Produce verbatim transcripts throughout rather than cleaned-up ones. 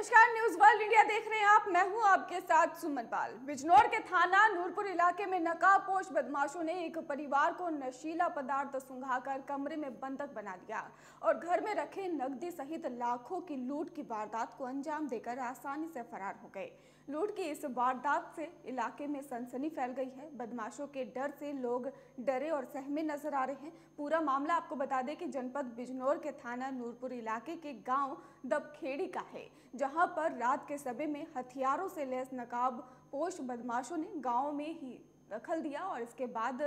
नमस्कार, news world India देख रहे हैं आप। मैं हूं आपके साथ सुमन पाल। बिजनौर के थाना नूरपुर इलाके में नकाबपोश बदमाशों ने एक परिवार को नशीला पदार्थ सुंघाकर कमरे में बंधक बना दिया और घर में रखे नकदी सहित लाखों की लूट की वारदात को अंजाम देकर आसानी से फरार हो गए। लूट की इस वारदात से इलाके में सनसनी फैल गई है। बदमाशों के डर से लोग डरे और सहमे नजर आ रहे हैं। पूरा मामला आपको बता दें कि जनपद बिजनौर के थाना नूरपुर इलाके के गांव दबखेड़ी का है, जहां पर रात के समय में हथियारों से लैस नकाबपोश बदमाशों ने गांव में ही दखल दिया और इसके बाद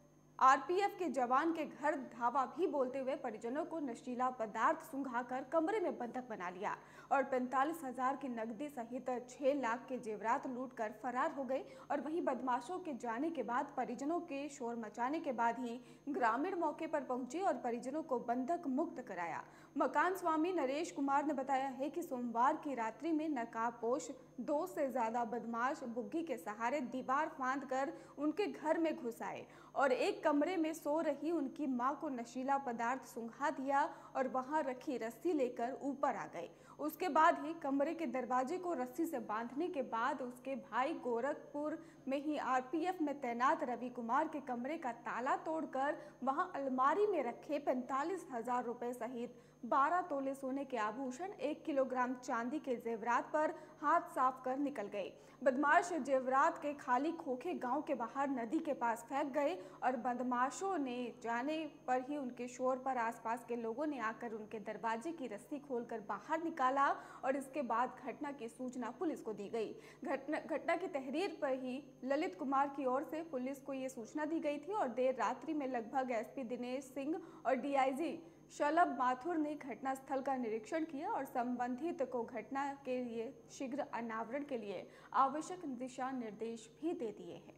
आरपीएफ के जवान के घर धावा भी बोलते हुए परिजनों को नशीला पदार्थ सुंघाकर कमरे में बंधक बना लिया और पैंतालीस हजार की नकदी सहित छह लाख के जेवरात लूट कर फरार हो गए। और वहीं बदमाशों के जाने के बाद परिजनों के शोर मचाने के बाद ही ग्रामीण मौके पर पहुंचे और परिजनों को बंधक मुक्त कराया। मकान स्वामी नरेश कुमार ने बताया है कि सोमवार की रात्रि में नकाबपोश दो से ज्यादा बदमाश बुग्गी के सहारे दीवार फांद कर उनके घर में घुस आए और एक कमरे में सो रही उनकी मां को नशीला पदार्थ सुंघा दिया और वहां रखी रस्सी लेकर ऊपर आ गए। उसके बाद ही कमरे के दरवाजे को रस्सी से बांधने के बाद उसके भाई गोरखपुर में ही आरपीएफ में तैनात रवि कुमार के कमरे का ताला तोड़कर वहां अलमारी में रखे पैंतालीस हजार रुपए सहित बारह तोले सोने के आभूषण, एक किलोग्राम चांदी के जेवरात पर हाथ साफ कर निकल गए। बदमाश जेवरात के खाली खोखे गांव के बाहर नदी के पास फेंक गए और बदमाशों ने जाने पर ही उनके शोर पर आसपास के लोगों ने आकर उनके दरवाजे की रस्सी खोलकर बाहर निकाला और इसके बाद घटना की सूचना पुलिस को दी गई। घटना घटना की तहरीर पर ही ललित कुमार की ओर से पुलिस को ये सूचना दी गई थी और देर रात्रि में लगभग एसपी दिनेश सिंह और डीआईजी शलभ माथुर ने घटना स्थल का निरीक्षण किया और संबंधित को घटना के लिए शीघ्र अनावरण के लिए आवश्यक दिशा निर्देश भी दे दिए हैं।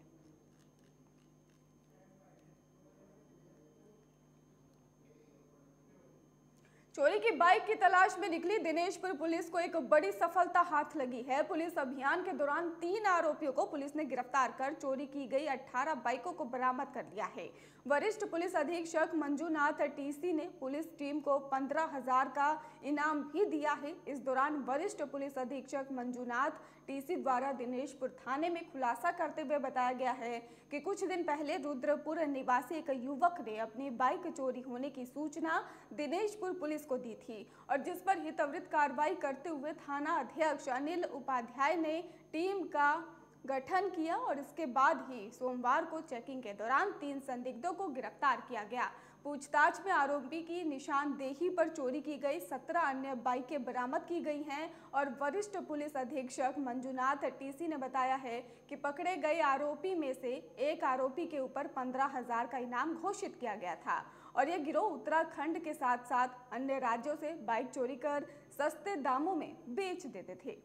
चोरी की बाइक की तलाश में निकली दिनेशपुर पुलिस को एक बड़ी सफलता हाथ लगी है। पुलिस अभियान के दौरान तीन आरोपियों को पुलिस ने गिरफ्तार कर चोरी की गई अठारह बाइकों को बरामद कर लिया है। वरिष्ठ पुलिस अधीक्षक मंजूनाथ टीसी ने पुलिस टीम को पंद्रह हजार का इनाम भी दिया है। इस दौरान वरिष्ठ पुलिस अधीक्षक मंजूनाथ टीसी द्वारा दिनेशपुर थाने में खुलासा करते हुए बताया गया है कि कुछ दिन पहले रुद्रपुर निवासी एक युवक ने अपनी बाइक चोरी होने की सूचना दिनेशपुर पुलिस को दी थी और जिस पर ही त्वरित कार्रवाई करते हुए थाना अध्यक्ष अनिल उपाध्याय ने टीम का गठन किया और इसके बाद ही सोमवार को चेकिंग के दौरान तीन संदिग्धों को गिरफ्तार किया गया। पूछताछ में आरोपी की निशानदेही पर चोरी की गई सत्रह अन्य बाइकें बरामद की गई हैं और वरिष्ठ पुलिस अधीक्षक मंजूनाथ टीसी ने बताया है कि पकड़े गए आरोपी में से एक आरोपी के ऊपर पंद्रह हजार का इनाम घोषित किया गया था और यह गिरोह उत्तराखंड के साथ साथ अन्य राज्यों से बाइक चोरी कर सस्ते दामों में बेच देते थे।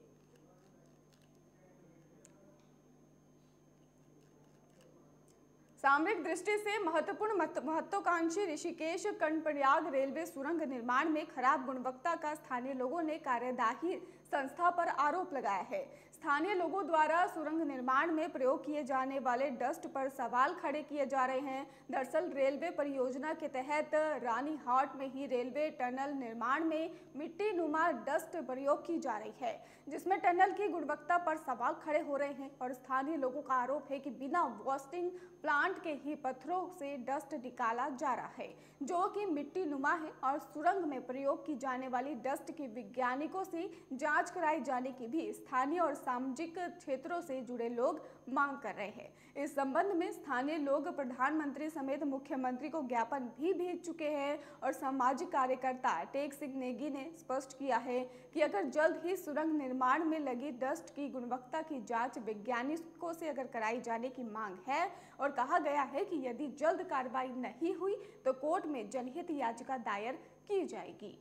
सामरिक दृष्टि से महत्वपूर्ण महत्वाकांक्षी ऋषिकेश कर्णप्रयाग रेलवे सुरंग निर्माण में खराब गुणवत्ता का स्थानीय लोगों ने कार्यदायी संस्था पर आरोप लगाया है। स्थानीय लोगों द्वारा सुरंग निर्माण में प्रयोग किए जाने वाले डस्ट पर सवाल खड़े किए जा रहे हैं। दरअसल रेलवे परियोजना के तहत रानीहाट में ही रेलवे टनल निर्माण में मिट्टी नुमा डस्ट प्रयोग की जा रही है, जिसमें टनल की गुणवत्ता पर सवाल खड़े हो रहे हैं और स्थानीय लोगों का आरोप है कि बिना वॉशिंग प्लांट के ही पत्थरों से डस्ट निकाला जा रहा है, जो कि मिट्टी नुमा है और सुरंग में प्रयोग की जाने वाली डस्ट की वैज्ञानिकों से जांच कराई जाने की भी स्थानीय और सामाजिक क्षेत्रों से जुड़े लोग मांग कर रहे हैं। इस संबंध में स्थानीय लोग प्रधानमंत्री समेत मुख्यमंत्री को ज्ञापन भी भेज चुके हैं और सामाजिक कार्यकर्ता टेक सिंह नेगी ने स्पष्ट किया है कि अगर जल्द ही सुरंग निर्माण में लगी डस्ट की गुणवत्ता की जांच वैज्ञानिकों से अगर कराई जाने की मांग है और कहा गया है कि यदि जल्द कार्रवाई नहीं हुई तो कोर्ट में जनहित याचिका दायर की जाएगी।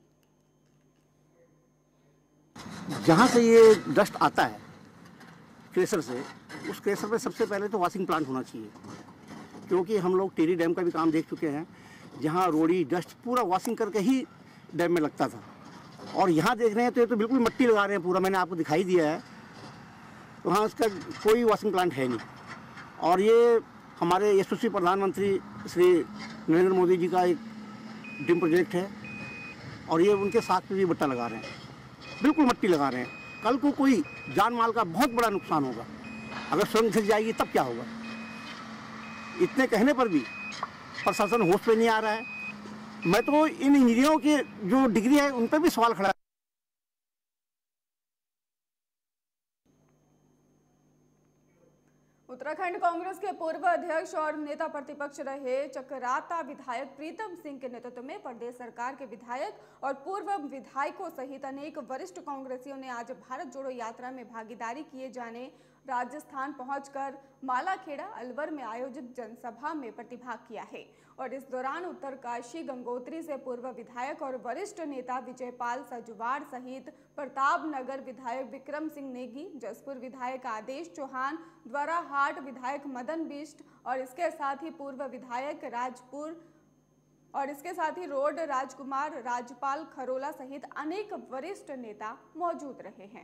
जहाँ से ये डस्ट आता है क्रेशर से, उस क्रेशर पे सबसे पहले तो वॉशिंग प्लांट होना चाहिए, क्योंकि हम लोग टेरी डैम का भी काम देख चुके हैं, जहाँ रोड़ी डस्ट पूरा वॉशिंग करके ही डैम में लगता था और यहाँ देख रहे हैं तो ये तो बिल्कुल मिट्टी लगा रहे हैं पूरा, मैंने आपको दिखाई दिया है। तो हाँ, इसका कोई वॉशिंग प्लांट है नहीं और ये हमारे यशस्वी प्रधानमंत्री श्री नरेंद्र मोदी जी का एक ड्रीम प्रोजेक्ट है और ये उनके साथ पे भी बट्टा लगा रहे हैं, बिल्कुल मट्टी लगा रहे हैं। कल को कोई जान माल का बहुत बड़ा नुकसान होगा। अगर सुरंग धंस जाएगी तब क्या होगा। इतने कहने पर भी प्रशासन होश पे नहीं आ रहा है। मैं तो इन इंजीनियरों की जो डिग्री है उन पर भी सवाल खड़ा। उत्तराखंड कांग्रेस के पूर्व अध्यक्ष और नेता प्रतिपक्ष रहे चकराता विधायक प्रीतम सिंह के नेतृत्व में प्रदेश सरकार के विधायक और पूर्व विधायकों सहित अनेक वरिष्ठ कांग्रेसियों ने आज भारत जोड़ो यात्रा में भागीदारी किए जाने राजस्थान पहुंचकर मालाखेड़ा अलवर में आयोजित जनसभा में प्रतिभाग किया है। और इस दौरान उत्तरकाशी गंगोत्री से पूर्व विधायक और वरिष्ठ नेता विजयपाल सजवाड़ सहित प्रताप नगर विधायक विक्रम सिंह नेगी, जसपुर विधायक आदेश चौहान, द्वाराहाट विधायक मदन बिष्ट और इसके साथ ही पूर्व विधायक राजपुर और इसके साथ ही रोड राजकुमार राजपाल खरोला सहित अनेक वरिष्ठ नेता मौजूद रहे हैं।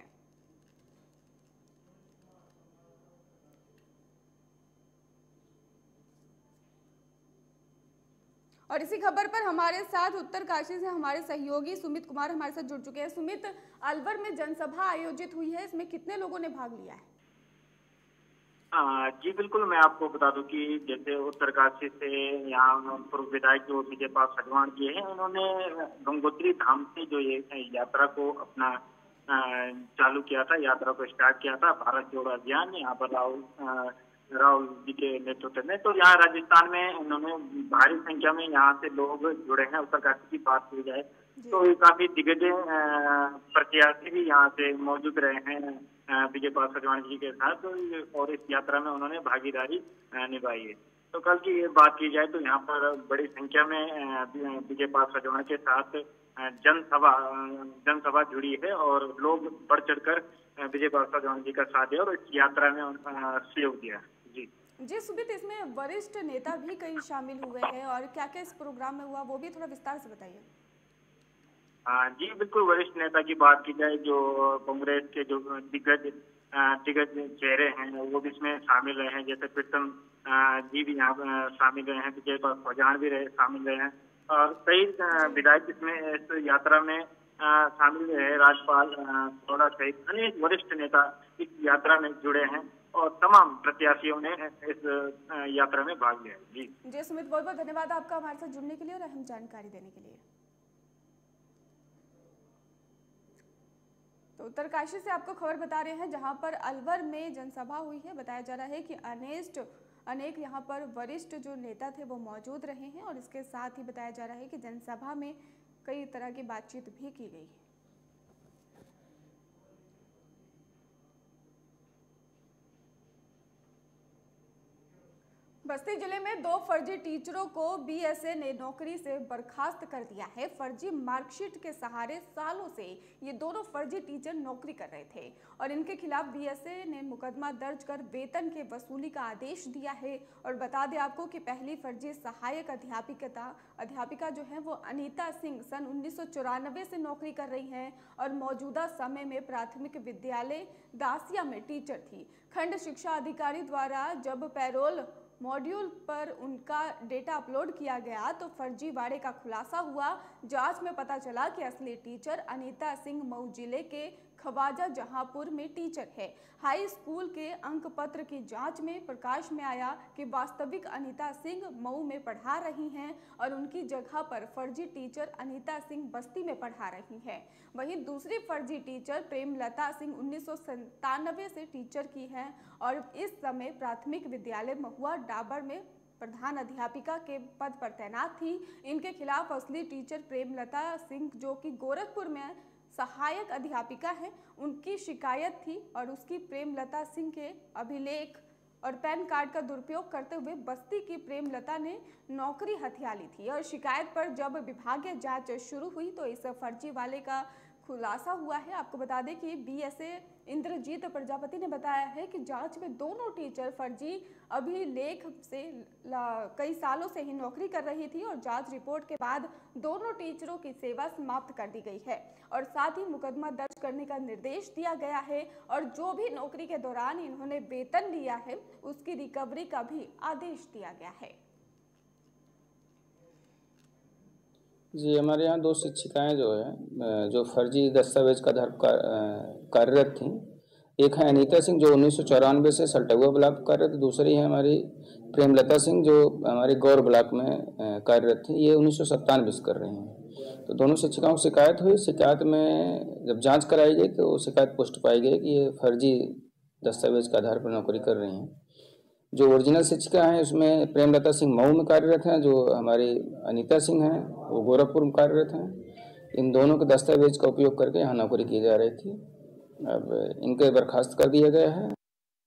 और इसी खबर पर हमारे साथ उत्तरकाशी से हमारे सहयोगी सुमित कुमार हमारे साथ जुड़ चुके हैं। सुमित, अलवर में जनसभा आयोजित हुई है, इसमें कितने लोगों ने भाग लिया है? आ, जी बिल्कुल, मैं आपको बता दूं कि जैसे उत्तरकाशी से यहाँ पूर्व विधायक जो विजयपाल सजवाण जी हैं, उन्होंने गंगोत्री धाम से जो ये यात्रा को अपना आ, चालू किया था, यात्रा को स्टार्ट किया था, भारत जोड़ो अभियान। यहाँ पर राहुल राहुल जी के नेतृत्व में, तो यहाँ राजस्थान में उन्होंने भारी संख्या में यहाँ से लोग जुड़े हैं। उत्तरकाशी की बात की जाए तो काफी दिग्गज प्रत्याशी भी यहाँ से मौजूद रहे हैं विजयपाल सजवाण जी के साथ, और इस यात्रा में उन्होंने भागीदारी निभाई है। तो कल की ये बात की जाए तो यहाँ पर बड़ी संख्या में विजयपाल सजवाण के साथ जनसभा जनसभा जुड़ी है और लोग बढ़ चढ़कर विजयपाल सजवाण जी का साथ दिया और इस यात्रा में सहयोग दिया। जी जी सुमित, इसमें वरिष्ठ नेता भी कई शामिल हुए हैं और क्या क्या इस प्रोग्राम में हुआ वो भी थोड़ा विस्तार से बताइए। हाँ जी बिल्कुल, वरिष्ठ नेता की बात की जाए जो कांग्रेस के जो दिग्गज दिग्गज चेहरे हैं वो भी इसमें शामिल रहे हैं। जैसे प्रीतम जी भी यहाँ शामिल रहे हैं, विजयपाल सजवाण भी रहे शामिल रहे हैं और कई विधायक इसमें इस यात्रा में शामिल रहे। राज्यपाल थोड़ा सहित अनेक वरिष्ठ नेता इस यात्रा में जुड़े हैं और तमाम प्रत्याशियों ने इस यात्रा में भाग लिया। जी जी सुमित, बहुत बहुत धन्यवाद आपका हमारे साथ जुड़ने के लिए और अहम जानकारी देने के लिए। तो उत्तरकाशी से आपको खबर बता रहे हैं जहां पर अलवर में जनसभा हुई है। बताया जा रहा है कि अनेक अनेक यहां पर वरिष्ठ जो नेता थे वो मौजूद रहे हैं और इसके साथ ही बताया जा रहा है कि जनसभा में कई तरह की बातचीत भी की गई है। बस्ती जिले में दो फर्जी टीचरों को बीएसए ने नौकरी से बर्खास्त कर दिया है। फर्जी मार्कशीट के सहारे सालों से ये दोनों फर्जी टीचर नौकरी कर रहे थे और इनके खिलाफ बीएसए ने मुकदमा दर्ज कर वेतन के वसूली का आदेश दिया है। और बता दें आपको कि पहली फर्जी सहायक अध्यापिका अध्यापिका जो है वो अनीता सिंह सन उन्नीस सौ चौरानवे से नौकरी कर रही हैं और मौजूदा समय में प्राथमिक विद्यालय दासिया में टीचर थी। खंड शिक्षा अधिकारी द्वारा जब पैरोल मॉड्यूल पर उनका डेटा अपलोड किया गया तो फर्जीवाड़े का खुलासा हुआ। जांच में पता चला कि असली टीचर अनीता सिंह मऊ जिले के खवाजा जहांपुर में टीचर है। हाई स्कूल के अंक पत्र की जांच में प्रकाश में आया कि वास्तविक अनीता सिंह मऊ में पढ़ा रही हैं और उनकी जगह पर फर्जी टीचर अनीता सिंह बस्ती में पढ़ा रही हैं। वहीं दूसरी फर्जी टीचर प्रेमलता सिंह उन्नीस सौ सत्तानवे से टीचर की हैं और इस समय प्राथमिक विद्यालय महुआ डाबर में प्रधान अध्यापिका के पद पर तैनात थी। इनके खिलाफ असली टीचर प्रेमलता सिंह जो कि गोरखपुर में सहायक अध्यापिका है, उनकी शिकायत थी और उसकी प्रेमलता सिंह के अभिलेख और पैन कार्ड का दुरुपयोग करते हुए बस्ती की प्रेमलता ने नौकरी हथिया ली थी। और शिकायत पर जब विभागीय जांच शुरू हुई तो इस फर्जी वाले का खुलासा हुआ है। आपको बता दें कि बीएसए इंद्रजीत प्रजापति ने बताया है कि जांच में दोनों टीचर फर्जी अभिलेख से कई सालों से ही नौकरी कर रही थी और जांच रिपोर्ट के बाद दोनों टीचरों की सेवा समाप्त कर दी गई है और साथ ही मुकदमा दर्ज करने का निर्देश दिया गया है और जो भी नौकरी के दौरान इन्होंने वेतन लिया है उसकी रिकवरी का भी आदेश दिया गया है। जी, हमारे यहाँ दो शिक्षिकाएं जो है जो फर्जी दस्तावेज का आधार पर कार्यरत थीं। एक है अनीता सिंह जो उन्नीस सौ चौरानवे से सल्टुआ ब्लॉक कार्यरत, दूसरी है हमारी प्रेमलता सिंह जो हमारे गौर ब्लॉक में कार्यरत थी। ये उन्नीस सौ सत्तानवे से कर रही हैं। तो दोनों शिक्षिकाओं की शिकायत हुई। शिकायत में जब जांच कराई गई तो शिकायत पुष्ट पाई गई कि ये फर्जी दस्तावेज के आधार पर नौकरी कर रही हैं। जो ओरिजिनल शिक्षिका हैं उसमें प्रेमलता सिंह मऊ में कार्यरत हैं, जो हमारी अनीता सिंह हैं वो गोरखपुर में कार्यरत हैं। इन दोनों के दस्तावेज का उपयोग करके यहाँ नौकरी की जा रही थी। अब इनके बर्खास्त कर दिया गया है।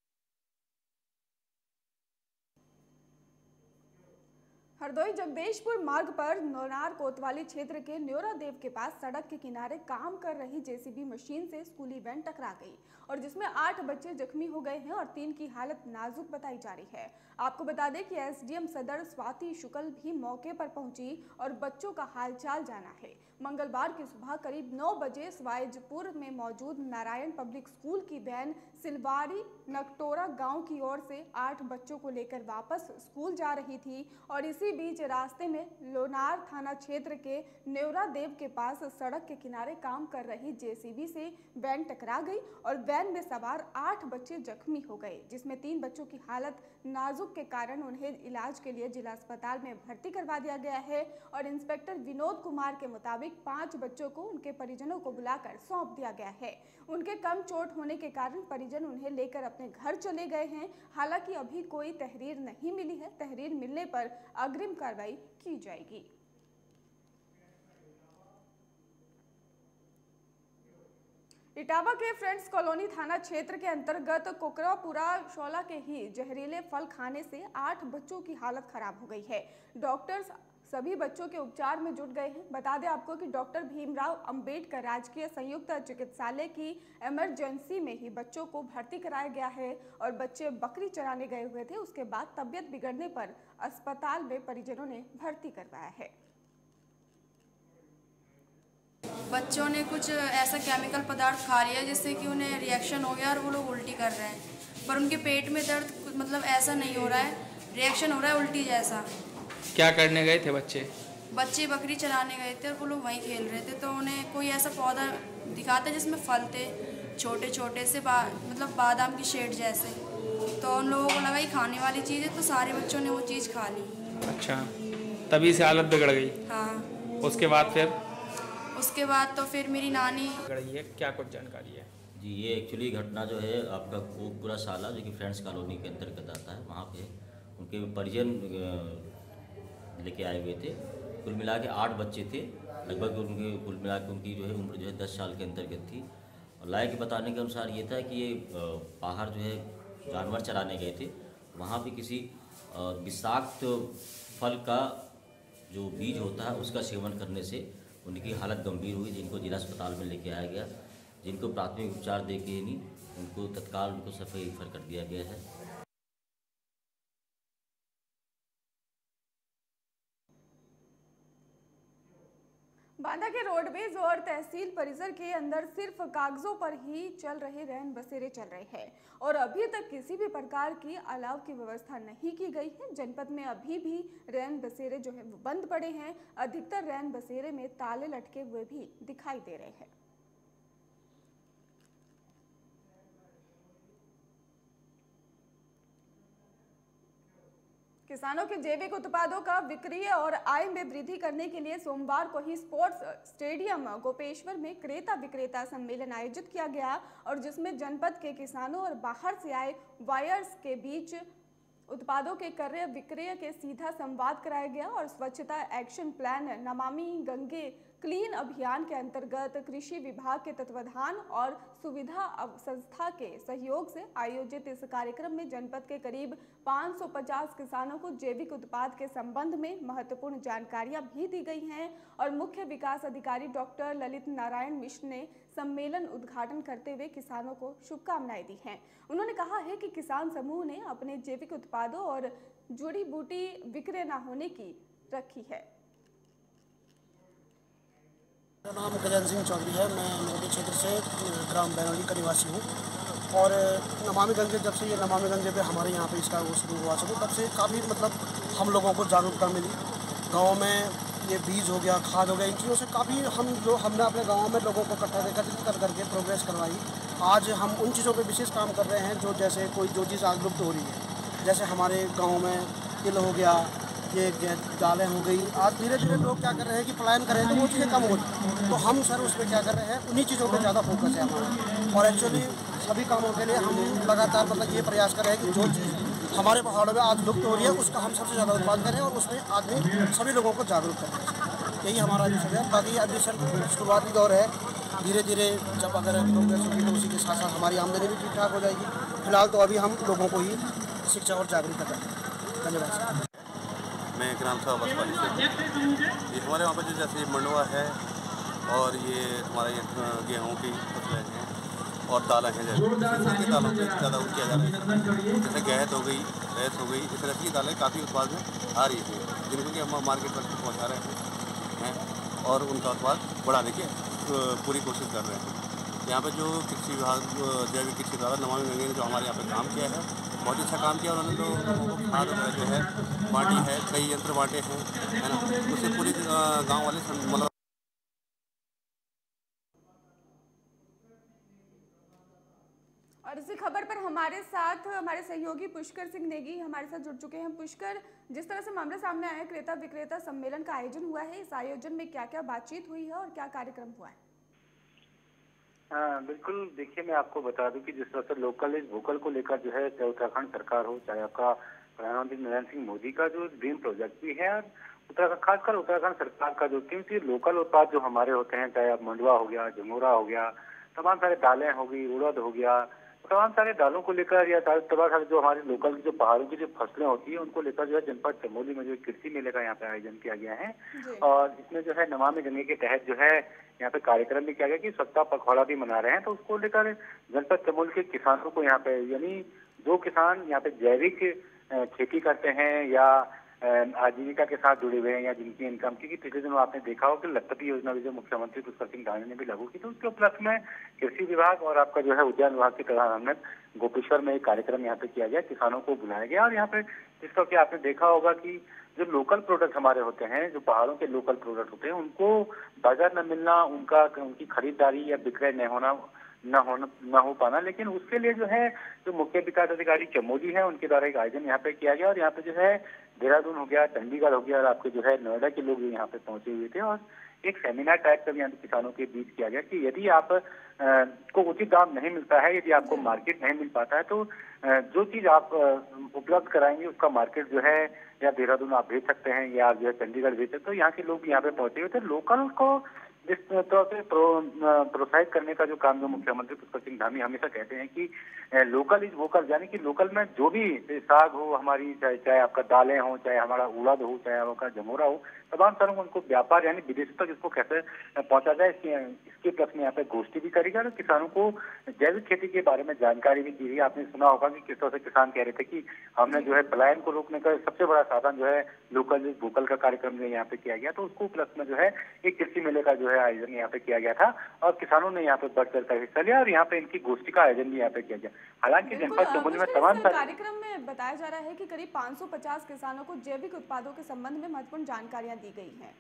हरदोई जगदीशपुर मार्ग पर नौनार कोतवाली क्षेत्र के न्योरा देव के पास सड़क के किनारे काम कर रही जेसीबी मशीन से स्कूली वैन टकरा गई और जिसमें आठ बच्चे जख्मी हो गए हैं और तीन की हालत नाजुक बताई जा रही है। आपको बता दें कि एसडीएम सदर स्वाति शुक्ल भी मौके पर पहुंची और बच्चों का हालचाल जाना है। मंगलवार की सुबह करीब नौ बजे सवाईजपुर में मौजूद नारायण पब्लिक स्कूल की वैन सिलवारी नकटोरा गांव की ओर से आठ बच्चों को लेकर वापस स्कूल जा रही थी और इसी बीच रास्ते में लोनार थाना क्षेत्र के न्योरा देव के पास सड़क के किनारे काम कर रही जेसीबी से वैन टकरा गई और वैन में सवार आठ बच्चे जख्मी हो गए, जिसमें तीन बच्चों की हालत नाजुक के कारण उन्हें इलाज के लिए जिला अस्पताल में भर्ती करवा दिया गया है। और इंस्पेक्टर विनोद कुमार के मुताबिक पांच बच्चों को उनके परिजनों को बुलाकर सौंप दिया गया है। उनके कम चोट होने के कारण परिजन उन्हें लेकर अपने घर चले गए हैं। हालांकि अभी कोई तहरीर नहीं मिली है। तहरीर मिलने पर अग्रिम कार्रवाई की जाएगी। इटावा के फ्रेंड्स कॉलोनी थाना क्षेत्र के अंतर्गत कोकरापुरा शोला के ही जहरीले फल खाने से आठ बच्चों की हालत खराब हो गई है। डॉक्टर्स सभी बच्चों के उपचार में जुट गए हैं। बता दें आपको कि डॉक्टर भीमराव अंबेडकर राजकीय संयुक्त चिकित्सालय की इमरजेंसी में ही बच्चों को भर्ती कराया गया है और बच्चे बकरी चराने गए हुए थे। उसके बाद तबीयत बिगड़ने पर अस्पताल में परिजनों ने भर्ती करवाया है। बच्चों ने कुछ ऐसा केमिकल पदार्थ खा लिया जिससे कि उन्हें रिएक्शन हो गया और वो लोग उल्टी कर रहे हैं, पर उनके पेट में दर्द मतलब ऐसा नहीं हो रहा है, रिएक्शन हो रहा है उल्टी जैसा। क्या करने गए थे बच्चे? बच्चे बकरी चराने गए थे और वो लोग वहीं खेल रहे थे, तो उन्हें कोई ऐसा पौधा दिखाता जिसमें फल थे छोटे छोटे से बा, मतलब बादाम की शेड जैसे, तो उन लोगों को लगा ये खाने वाली चीज़ है, तो सारे बच्चों ने वो चीज़ खा ली। अच्छा, तभी से हालत बिगड़ गई? हाँ। उसके बाद फिर उसके बाद तो फिर मेरी नानी गई है। क्या कुछ जानकारी है? जी, ये एक्चुअली घटना जो है आपका कोकपुरा शाला जो कि फ्रेंड्स कॉलोनी के अंतर्गत आता है, वहाँ पे उनके परिजन लेके आए हुए थे। कुल मिला के आठ बच्चे थे लगभग। उनके कुल मिला के उनकी जो है उम्र जो है दस साल के अंतर्गत थी। और लायक के बताने के अनुसार ये था कि ये बाहर जो है जानवर चराने गए थे, वहाँ पे किसी विषाक्त फल का जो बीज होता है उसका सेवन करने से उनकी हालत गंभीर हुई, जिनको जिला अस्पताल में लेके आया गया, जिनको प्राथमिक उपचार दे के ही उनको तत्काल उनको सफाई रेफर कर दिया गया है। बांदा के रोडवेज और तहसील परिसर के अंदर सिर्फ कागजों पर ही चल रहे रैन बसेरे चल रहे हैं और अभी तक किसी भी प्रकार की अलाव की व्यवस्था नहीं की गई है। जनपद में अभी भी रैन बसेरे जो है वो बंद पड़े हैं। अधिकतर रैन बसेरे में ताले लटके हुए भी दिखाई दे रहे हैं। किसानों के जैविक उत्पादों का विक्रय और आय में वृद्धि करने के लिए सोमवार को ही स्पोर्ट्स स्टेडियम गोपेश्वर में क्रेता विक्रेता सम्मेलन आयोजित किया गया और जिसमें जनपद के किसानों और बाहर से आए बायर्स के बीच उत्पादों के क्रय विक्रय के सीधा संवाद कराया गया और स्वच्छता action plan Namami Gange clean अभियान के अंतर्गत कृषि विभाग के तत्वाधान और सुविधा संस्था के सहयोग से आयोजित इस कार्यक्रम में जनपद के करीब पाँच सौ पचास किसानों को जैविक उत्पाद के संबंध में महत्वपूर्ण जानकारियां भी दी गई हैं और मुख्य विकास अधिकारी डॉक्टर ललित नारायण मिश्र ने सम्मेलन उद्घाटन करते हुए किसानों को शुभकामनाएं दी हैं। उन्होंने कहा है कि किसान समूह ने अपने जैविक उत्पादों और जड़ी बूटी विक्रय न होने की रखी है। मेरा नाम गजन सिंह चौधरी है। मैं मोदी क्षेत्र से ग्राम बैनौली का निवासी हूँ और नमामि गंगे जब से ये नमामि गंगे पे हमारे यहाँ पे इसका वो शुरू हुआ शुरू तब से काफ़ी मतलब हम लोगों को जागरूकता मिली। गांव में ये बीज हो गया, खाद हो गया, इन चीज़ों से काफ़ी हम जो हमने अपने गाँव में लोगों को इकट्ठा एकत्रित कर करके प्रोग्रेस करवाई। आज हम उन चीज़ों पे विशेष काम कर रहे हैं जो जैसे कोई जो चीज़ आज लुप्त हो रही है, जैसे हमारे गाँव में तिल हो गया, ये दालें हो गई। आज धीरे धीरे लोग क्या कर रहे हैं कि पलायन कर रहे हैं तो वो चीज़ें कम हो रही, तो हम सर उस पर क्या कर रहे हैं, उन्हीं चीज़ों पे ज़्यादा फोकस है हमारा। और एक्चुअली सभी कामों के लिए हम लगातार मतलब ये प्रयास कर रहे हैं कि जो चीज़ हमारे पहाड़ों में आज लुप्त हो रही है उसका हम सबसे ज़्यादा उत्पादन करें और उसमें आदमी सभी लोगों को जागरूक करें। यही हमारा विषय है। बाकी अभी सर शुरुआती दौर है, धीरे धीरे जब अगर प्रोग्रेस होगी तो उसी के साथ साथ हमारी आमदनी भी ठीक ठाक हो जाएगी। फिलहाल तो अभी हम लोगों को ही शिक्षा और जागरूक कर रहे हैं। धन्यवाद सर। मैं ग्राम सभा बसपाली से, ये हमारे वहाँ पर जो जैसे मंडवा है और ये हमारा ये गेहूँ की फसलें हैं और दालें हैं, जैसे दालों पर ज़्यादा किया जा रहा है। जैसे गहत हो गई, भैंस हो गई, इस तरह की दालें काफ़ी उत्पाद में आ रही है, जिनको कि हम मार्केट तक पहुँचा रहे हैं और उनका उत्पाद बढ़ाने की पूरी कोशिश कर रहे हैं। यहाँ पर जो कृषि विभाग जैविक कृषि द्वारा नमामि गंगे ने जो हमारे यहाँ पर काम किया है, बहुत अच्छा काम किया। उन्होंने जो लोगों को खाद वगैरह जो है बांटी है, कई यंत्र बांटे हैं, है ना, उससे पूरी गांव वाले मतलब। और इसी खबर पर हमारे साथ हमारे सहयोगी पुष्कर सिंह नेगी हमारे साथ जुड़ चुके हैं। पुष्कर, जिस तरह से मामला सामने आया है, क्रेता विक्रेता सम्मेलन का आयोजन हुआ है, इस आयोजन में क्या क्या बातचीत हुई है और क्या कार्यक्रम हुआ है? हाँ बिल्कुल, देखिए मैं आपको बता दूं कि जिस तरह से लोकल इज वोकल को लेकर जो है, चाहे उत्तराखंड सरकार हो, चाहे आपका प्रधानमंत्री नरेंद्र सिंह मोदी का जो ड्रीम प्रोजेक्ट भी है, उत्तराखंड खासकर उत्तराखंड सरकार का जो, क्योंकि लोकल उत्पाद जो हमारे होते हैं, चाहे आप मंडवा हो गया, झंगोरा हो गया, तमाम सारे दालें हो गई, उड़द हो गया, तमाम सारे दालों को लेकर या तमाम सारे जो हमारे लोकल की जो पहाड़ों की जो फसलें होती है उनको लेकर जो है जनपद चमोली में जो कृषि मेले का यहाँ पे आयोजन किया गया है। और इसमें जो है नमामि गंगे के तहत जो है यहाँ पे कार्यक्रम भी किया गया कि स्वच्छता पखवाड़ा भी मना रहे हैं, तो उसको लेकर जनपद चमोली के किसानों को यहाँ पे, यानी जो किसान यहाँ पे जैविक खेती करते हैं या आजीविका के साथ जुड़े हुए हैं या जिनकी इनकम, क्योंकि पिछले दिनों आपने देखा हो कि लखपति योजना भी जो मुख्यमंत्री पुष्कर सिंह धामी ने भी लागू की, तो उसके उपलक्ष्य में कृषि विभाग और आपका जो है उद्यान विभाग के प्रधान अमृत गोपेश्वर में एक कार्यक्रम यहाँ पे किया गया, किसानों को बुलाया गया। और यहाँ पे जिसका कि आपने देखा होगा कि जो लोकल प्रोडक्ट हमारे होते हैं, जो पहाड़ों के लोकल प्रोडक्ट होते हैं, उनको बाजार न मिलना, उनका उनकी खरीदारी या विक्रय न होना न होना न हो पाना, लेकिन उसके लिए जो है जो मुख्य विकास अधिकारी चमोली है उनके द्वारा एक आयोजन यहाँ पे किया गया। और यहाँ पे जो है देहरादून हो गया, चंडीगढ़ हो गया और आपके जो है नोएडा के लोग यहाँ पे पहुंचे हुए थे और एक सेमिनार टाइप का भी यहाँ पे किसानों के बीच किया गया कि यदि आप आ, को उचित दाम नहीं मिलता है, यदि आपको मार्केट नहीं मिल पाता है, तो आ, जो चीज आप उपलब्ध कराएंगे उसका मार्केट जो है या देहरादून आप भेज सकते हैं या जो है चंडीगढ़ भेज सकते हो। यहाँ के लोग यहाँ पे पहुंचे हुए थे। लोकल को जिस तरह से प्रोत्साहित करने का जो काम जो मुख्यमंत्री पुष्कर सिंह धामी हमेशा कहते हैं कि लोकल इज वोकल, यानी कि लोकल में जो भी साग हो हमारी, चाहे चाहे आपका दालें हो, चाहे हमारा उड़द हो, चाहे आपका जमोरा हो, तमाम सारों को उनको व्यापार यानी विदेश तक इसको कैसे पहुंचा जाए, इसके इसके प्लस में यहाँ पे गोष्ठी भी करेगा और किसानों को जैविक खेती के बारे में जानकारी भी दी है। आपने सुना होगा कि किस तरह से किसान कह रहे थे कि हमने जो है पलायन को रोकने का सबसे बड़ा साधन जो है लोकल वोकल का कार्यक्रम जो यहाँ पे किया गया, तो उसको प्लस में जो है एक कृषि मेले का जो है आयोजन यहाँ पे किया गया था और किसानों ने यहाँ पे बढ़ चढ़ कर हिस्सा लिया और यहाँ पे इनकी गोष्ठी का आयोजन भी यहाँ पे किया गया। हालांकि जनपद चमोली में तमाम कार्यक्रम में बताया जा रहा है कि करीब पाँच सौ पचास किसानों को जैविक उत्पादों के संबंध में महत्वपूर्ण जानकारियां दी गई हैं।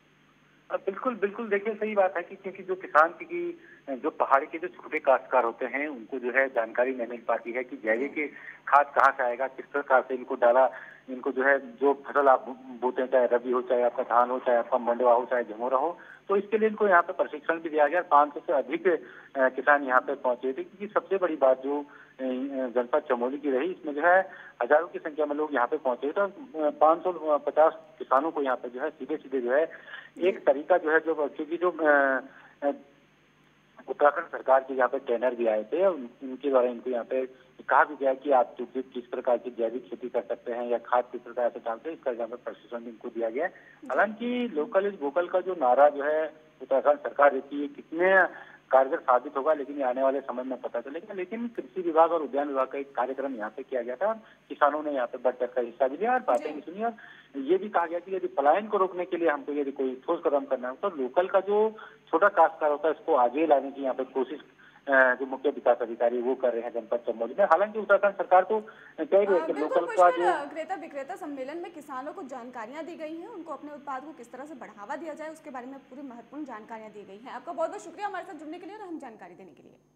बिल्कुल बिल्कुल, देखिए सही बात है कि क्योंकि जो किसान की जो पहाड़ी के जो छोटे काश्तकार होते हैं उनको जो है जानकारी नहीं मिल पाती है कि जैविक खाद कहाँ से आएगा, किस प्रकार से इनको डाला, इनको जो है जो फसल आप बोते हैं, चाहे रबी हो, चाहे आपका धान हो, चाहे आपका मंडवा हो, चाहे झमोरा हो, तो इसके लिए इनको यहाँ पे प्रशिक्षण भी दिया गया। पाँच सौ से अधिक किसान यहाँ पे पहुंचे थे, क्योंकि सबसे बड़ी बात जो जनपद चमोली की रही, इसमें जो है हजारों की संख्या में लोग यहाँ पे पहुंचे थे और पाँच सौ पचास किसानों को यहाँ पे जो है सीधे सीधे जो है एक तरीका जो है, जो क्योंकि जो उत्तराखंड सरकार के यहाँ पे ट्रेनर भी आए थे, उनके द्वारा इनको यहाँ पे कहा भी गया कि आप किस प्रकार की जैविक खेती कर सकते हैं या खाद किस प्रकार से डालते हैं, इसका यहाँ पे प्रशिक्षण इनको दिया गया। हालांकि लोकल इज वोकल का जो नारा जो है उत्तराखंड सरकार देती है कितने कारगर साबित होगा, लेकिन ये आने वाले समय में पता चलेगा। लेकिन कृषि विभाग और उद्यान विभाग का एक कार्यक्रम यहाँ पे किया गया था, किसानों ने यहाँ पे बढ़ चढ़ कर हिस्सा भी लिया और बातें भी सुनी और ये भी कहा गया कि यदि पलायन को रोकने के लिए हमको यदि कोई ठोस कदम करना है तो लोकल का जो छोटा काश्तकार होता है इसको आगे लाने की यहाँ पे कोशिश जो मुख्य विकास अधिकारी वो कर रहे हैं जनपद चंदौली में। हालांकि उत्तराखंड सरकार तो कह रही है कि लोकल का जो क्रेता विक्रेता सम्मेलन में किसानों को जानकारियां दी गई हैं, उनको अपने उत्पाद को किस तरह से बढ़ावा दिया जाए उसके बारे में पूरी महत्वपूर्ण जानकारियां दी गई हैं। आपका बहुत बहुत शुक्रिया हमारे साथ जुड़ने के लिए और हम जानकारी देने के लिए।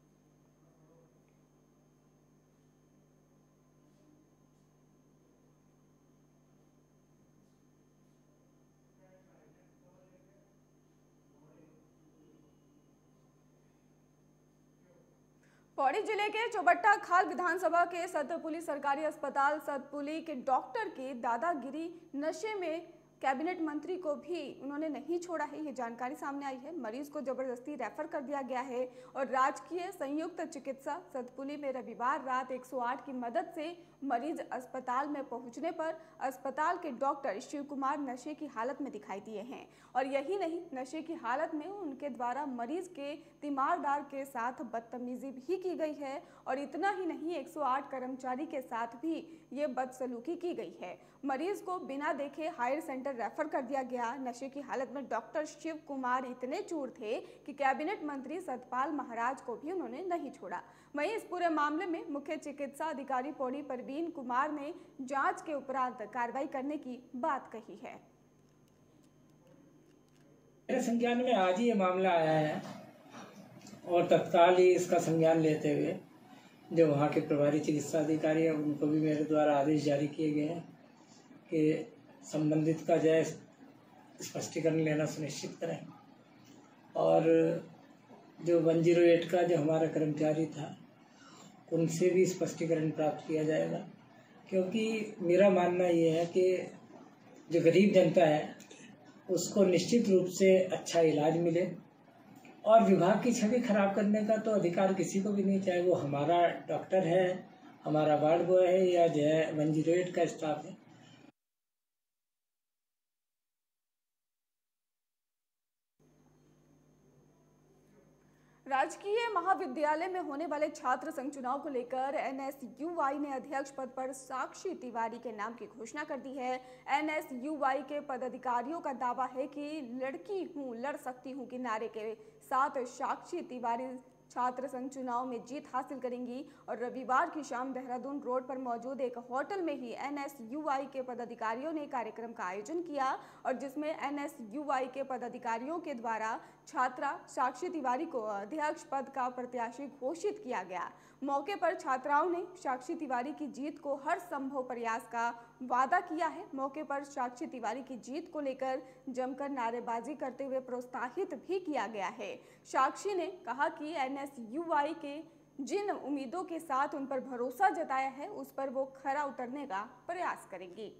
पौड़ी जिले के चौबट्टा खाल विधानसभा के सतपुली सरकारी अस्पताल सतपुली के डॉक्टर की दादागिरी नशे में कैबिनेट मंत्री को भी उन्होंने नहीं छोड़ा है, ये जानकारी सामने आई है। मरीज को जबरदस्ती रेफर कर दिया गया है और राजकीय संयुक्त चिकित्सा सतपुली में रविवार रात एक सौ आठ की मदद से मरीज अस्पताल में पहुंचने पर अस्पताल के डॉक्टर शिव कुमार नशे की हालत में दिखाई दिए हैं और यही नहीं, नशे की हालत में उनके द्वारा मरीज के तीमारदार के साथ बदतमीजी भी की गई है और इतना ही नहीं, एक सौ आठ कर्मचारी के साथ भी ये बदसलूकी की गई है। मरीज को बिना देखे हायर सेंटर रेफर कर दिया गया। नशे की हालत में डॉक्टर शिव कुमार इतने चूर थे कि कैबिनेट मंत्री सतपाल महाराज को भी उन्होंने नहीं छोड़ा। वहीं इस पूरे मामले में मुख्य चिकित्सा अधिकारी पौड़ी परवीन कुमार ने जांच के उपरांत कार्रवाई करने की बात कही है। मेरे संज्ञान में आज ही ये मामला आया है और तत्काल ही इसका संज्ञान लेते हुए जो वहाँ के प्रभारी चिकित्सा अधिकारी हैं उनको भी मेरे द्वारा आदेश जारी किए गए हैं कि संबंधित का जो है स्पष्टीकरण लेना सुनिश्चित करें और जो वन जीरो एट का जो हमारा कर्मचारी था उनसे भी स्पष्टीकरण प्राप्त किया जाएगा, क्योंकि मेरा मानना ये है कि जो गरीब जनता है उसको निश्चित रूप से अच्छा इलाज मिले और विभाग की छवि खराब करने का तो अधिकार किसी को भी नहीं, चाहे वो हमारा डॉक्टर है, हमारा वार्ड बॉय है या जो है वन जीरो एट का स्टाफ है। राजकीय महाविद्यालय में होने वाले छात्र संघ चुनाव को लेकर एन एस यू आई ने अध्यक्ष पद पर साक्षी तिवारी के नाम की घोषणा कर दी है। एन एस यू आई के पदाधिकारियों का दावा है कि लड़की हूं लड़ सकती हूं के नारे के साथ साक्षी तिवारी छात्र संघ चुनाव में जीत हासिल करेंगी और रविवार की शाम देहरादून रोड पर मौजूद एक होटल में ही एन एस यू आई के पदाधिकारियों ने कार्यक्रम का आयोजन किया और जिसमें एन एस यू आई के पदाधिकारियों के द्वारा छात्रा साक्षी तिवारी को अध्यक्ष पद का प्रत्याशी घोषित किया गया। मौके पर छात्राओं ने साक्षी तिवारी की जीत को हर संभव प्रयास का वादा किया है। मौके पर साक्षी तिवारी की जीत को लेकर जमकर नारेबाजी करते हुए प्रोत्साहित भी किया गया है। साक्षी ने कहा कि एन एस यू आई के जिन उम्मीदों के साथ उन पर भरोसा जताया है उस पर वो खरा उतरने का प्रयास करेंगी।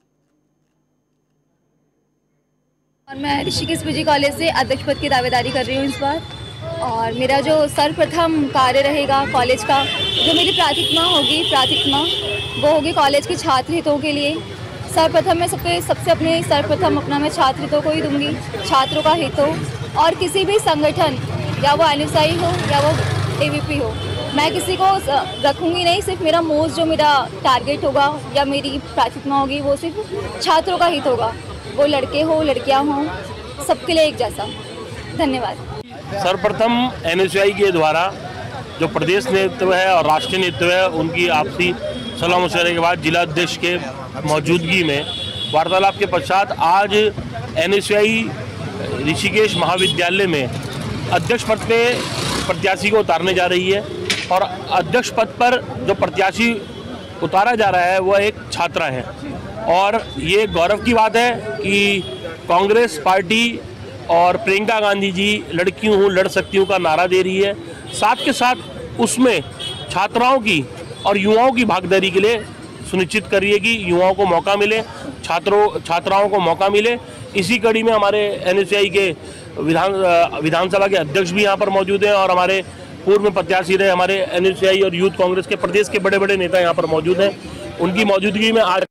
और मैं ऋषिकेश पीजी कॉलेज से अध्यक्ष पद की दावेदारी कर रही हूँ इस बार और मेरा जो सर्वप्रथम कार्य रहेगा कॉलेज का, जो मेरी प्राथमिकता होगी प्राथमिकता वो होगी कॉलेज के छात्र हितों के लिए। सर्वप्रथम मैं सबसे सबसे अपने सर्वप्रथम अपना मैं छात्र हितों को ही दूंगी, छात्रों का हित हो और किसी भी संगठन या वो एन एस आई हो या वो ए वी पी हो, मैं किसी को रखूँगी नहीं। सिर्फ मेरा मोस्ट जो मेरा टारगेट होगा या मेरी प्राथमिकता होगी वो सिर्फ छात्रों का हित होगा, वो लड़के हो लड़कियां हों सबके लिए एक जैसा। धन्यवाद। सर्वप्रथम एन एस यू आई के द्वारा जो प्रदेश नेतृत्व है और राष्ट्रीय नेतृत्व है उनकी आपसी सलाह मशवरे के बाद जिला अध्यक्ष के मौजूदगी में वार्तालाप के पश्चात आज N S U I Rishikesh महाविद्यालय में अध्यक्ष पद पे प्रत्याशी को उतारने जा रही है और अध्यक्ष पद पर जो प्रत्याशी उतारा जा रहा है वह एक छात्रा है और ये गौरव की बात है कि कांग्रेस पार्टी और प्रियंका गांधी जी लड़की हूँ लड़ सकती हूँ का नारा दे रही है, साथ के साथ उसमें छात्राओं की और युवाओं की भागीदारी के लिए सुनिश्चित कर रही है कि युवाओं को मौका मिले, छात्रों छात्राओं को मौका मिले। इसी कड़ी में हमारे एन एस यू आई के विधान विधानसभा के अध्यक्ष भी यहाँ पर मौजूद हैं और हमारे पूर्व में प्रत्याशी रहे हमारे एन एस यू आई और यूथ कांग्रेस के प्रदेश के बड़े बड़े नेता यहाँ पर मौजूद हैं। उनकी मौजूदगी में आज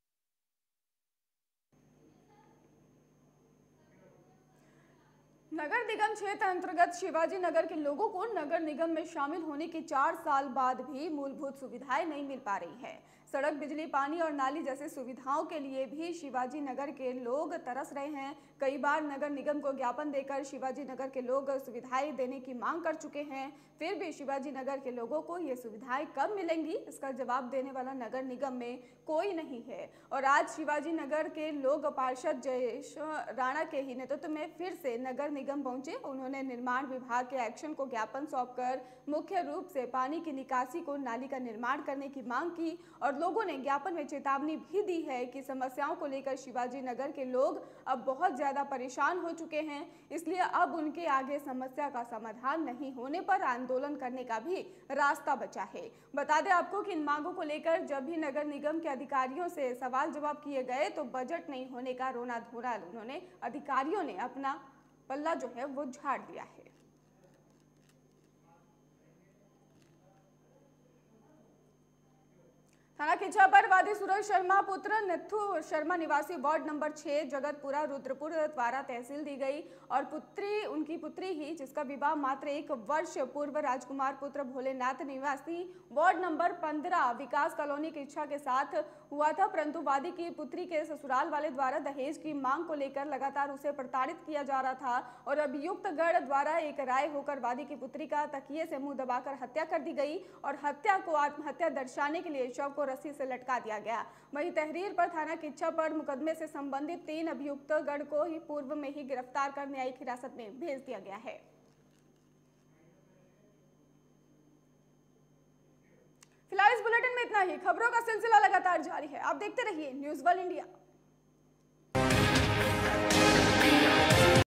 नगर निगम क्षेत्र अंतर्गत शिवाजी नगर के लोगों को नगर निगम में शामिल होने के चार साल बाद भी मूलभूत सुविधाएं नहीं मिल पा रही है। सड़क, बिजली, पानी और नाली जैसी सुविधाओं के लिए भी शिवाजी नगर के लोग तरस रहे हैं। कई बार नगर निगम को ज्ञापन देकर शिवाजी नगर के लोग सुविधाएं देने की मांग कर चुके हैं, फिर भी शिवाजी नगर के लोगों को ये सुविधाएं कब मिलेंगी, इसका जवाब देने वाला नगर निगम में कोई नहीं है। और आज शिवाजी नगर के लोग पार्षद जयेश राणा के ही नेतृत्व में फिर से नगर निगम पहुंचे। उन्होंने निर्माण विभाग के एक्शन को ज्ञापन सौंपकर मुख्य रूप से पानी की निकासी को नाली का निर्माण करने की मांग की और लोगों ने ज्ञापन में चेतावनी भी दी है कि समस्याओं को लेकर शिवाजी नगर के लोग अब बहुत ज्यादा परेशान हो चुके हैं, इसलिए अब उनके आगे समस्या का समाधान नहीं होने पर आंदोलन करने का भी रास्ता बचा है। बता दें आपको कि इन मांगों को लेकर जब भी नगर निगम के अधिकारियों से सवाल जवाब किए गए तो बजट नहीं होने का रोना धोना उन्होंने अधिकारियों ने अपना पल्ला जो है वो झाड़ दिया है। थाना खिंचा पर वादी सूरज शर्मा पुत्र नथु शर्मा निवासी वार्ड नंबर छह जगतपुरा रुद्रपुर द्वारा तहसील दी गई और पुत्री उनकी पुत्री ही जिसका विवाह मात्र एक वर्ष पूर्व राजकुमार पुत्र भोलेनाथ निवासी वार्ड नंबर पंद्रह विकास कॉलोनी की इच्छा के साथ हुआ था, परंतु वादी की पुत्री के ससुराल वाले द्वारा दहेज की मांग को लेकर लगातार उसे प्रताड़ित किया जा रहा था और अभियुक्त गढ़ द्वारा एक राय होकर वादी की पुत्री का तकिए से मुंह दबाकर हत्या कर दी गई और हत्या को आत्महत्या दर्शाने के लिए शव को रस्सी से लटका दिया गया। वहीं तहरीर पर थाना किच्छा पर मुकदमे से संबंधित तीन अभियुक्त गढ़ को ही पूर्व में ही गिरफ्तार कर न्यायिक हिरासत में भेज दिया गया है। फिलहाल इस बुलेटिन में इतना ही। खबरों का सिलसिला लगातार जारी है, आप देखते रहिए न्यूज़ वर्ल्ड इंडिया।